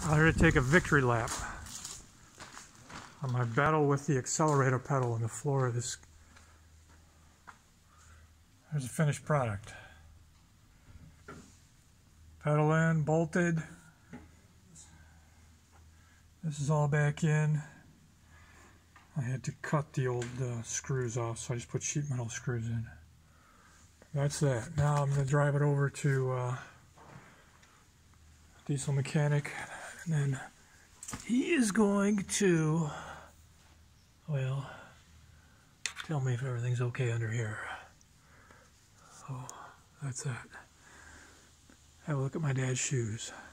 I'm here to take a victory lap on my battle with the accelerator pedal on the floor of this. There's a finished product. Pedal in, bolted. This is all back in. I had to cut the old screws off, so I just put sheet metal screws in. That's that. Now I'm going to drive it over to diesel mechanic, and then he is going to, well, tell me if everything's okay under here. So that's that. Have a look at my dad's shoes.